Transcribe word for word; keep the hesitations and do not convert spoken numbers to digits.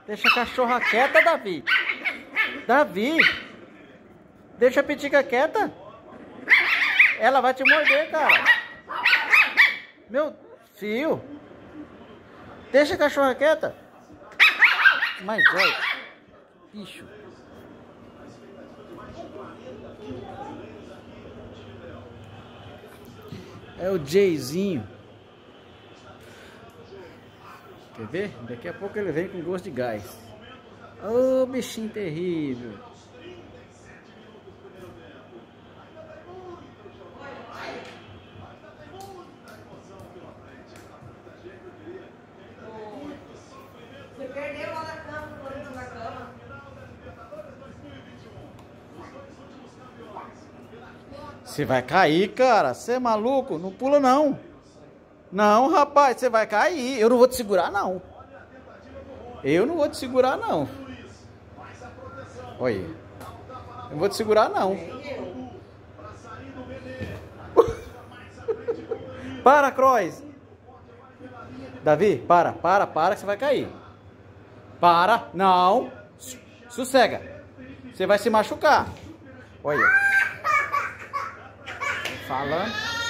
Deixa a cachorra quieta, Davi. Davi. Deixa a pitica quieta. Ela vai te morder, cara. Meu filho. Deixa a cachorra quieta. Mas olha. Bicho. É o Jayzinho. Quer ver? Daqui a pouco ele vem com gosto de gás. Ô, oh, bichinho terrível. Você perdeu lá na cama, correndo na cama. Você vai cair, cara. Você é maluco? Não pula, não. Não, rapaz, você vai cair. Eu não vou te segurar, não. Eu não vou te segurar, não. Olha. Eu não vou te segurar, não. Para, Croix. Davi, para, para, para que você vai cair. Para, não. Sossega. Você vai se machucar. Olha. Falando.